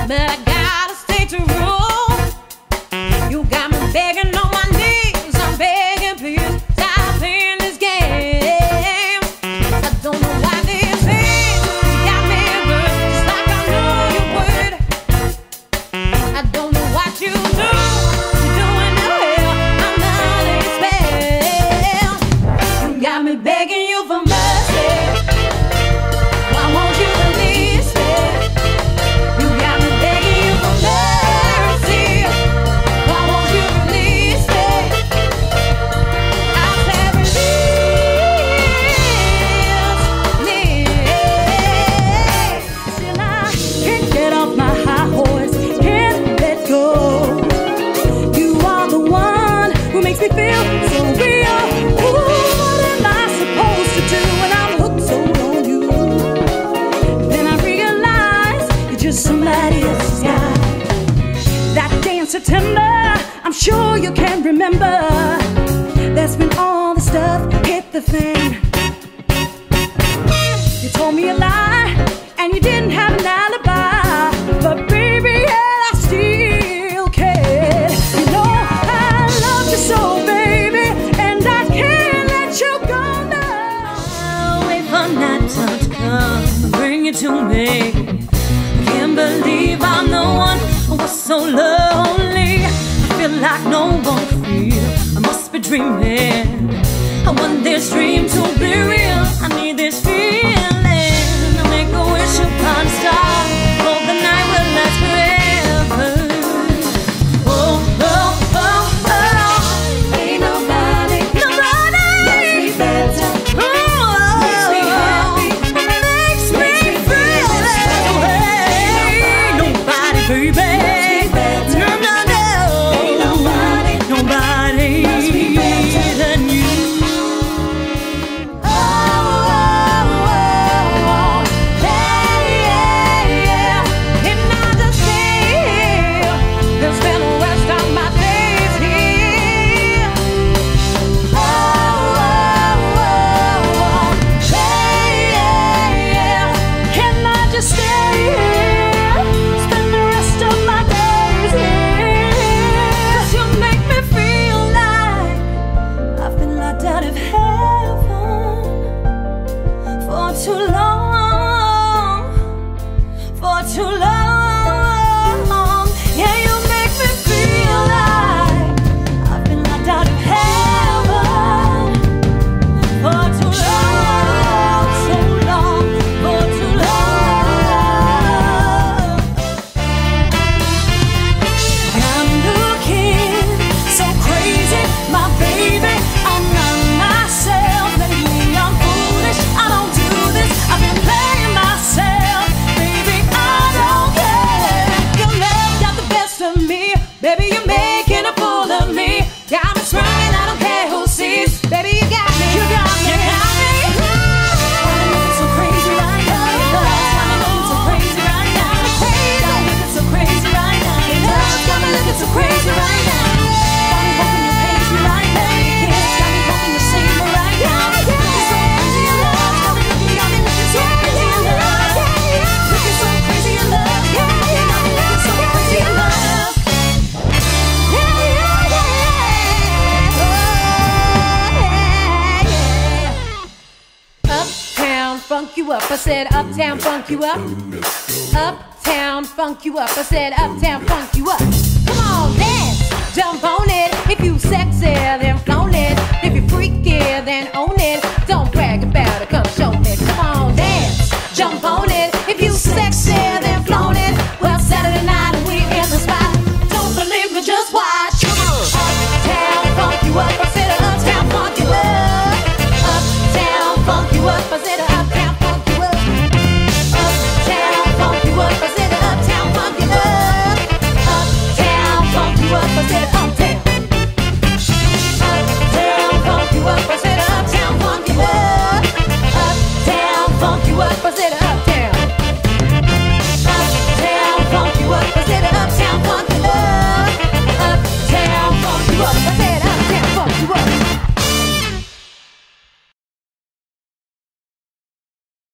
but I gotta stay true. You got me begging on my knees, I'm begging, please stop playing this game. I don't know why this is. You got me good, just like I knew you would. I don't know what you do. You're doing the hell, I'm not a spell. You got me begging you for mercy. Why won't you release me? You got me begging you for mercy. Why won't you release me? I said release me. Still I can't get off my high horse, can't let go. You are the one who makes me feel so real. Ooh, what am I supposed to do when I'm hooked so on you? Then I realize you're just somebody else's guy. That day in September, I'm sure you can remember. That's when all the stuff hit the fan. You told me a lie, and you didn't have an alibi. But baby, yeah, I still care. You know I love you so, baby, and I can't let you go now. I'll wait for that time to come, bring it to me. I can't believe I'm the one who was so lonely. I feel like no one can feel. I must be dreaming. I want this dream to be real. I need this feeling. I make a wish upon a star. Hope the night will last forever. Oh, oh, oh, oh. Ain't nobody Nobody makes me better. makes me happy. Makes me feel that way. Nobody, baby. No, no, no. Ain't nobody Nobody than you. Oh, oh, oh, yeah, yeah, yeah. And I just stay here and spend the rest of my days here. Oh, oh, oh, yeah, yeah. Can I just stay here, spend the rest of my days here? 'Cause you make me feel like I've been locked out of heaven for too long, for too long. Yeah, you make me feel like I've been locked out of heaven for too long, so long, for too long. I'm looking so crazy, my baby. I'm not myself. Lately I'm foolish. I don't do this. I've been playing myself, baby. I don't care. Your love got the best of me, baby. You're making a fool of me. Got me strung and I don't care who sees, baby. You got me, you got me, you got me. I'm looking so crazy right now. I'm looking so crazy right now. I'm looking so crazy right now. Love's got me looking so crazy right now. Got me hoping you praise me right now. Kids got me hoping you save me right now. Looking so crazy in love. Got me looking so crazy in love. Looking so crazy in love. Got me looking so crazy in love. Uptown funk you up, I said uptown funk you up. Uptown funk you up, I said uptown funk you up. Come on, dance, jump on it. If you sexy, then flaunt it. If you freaky,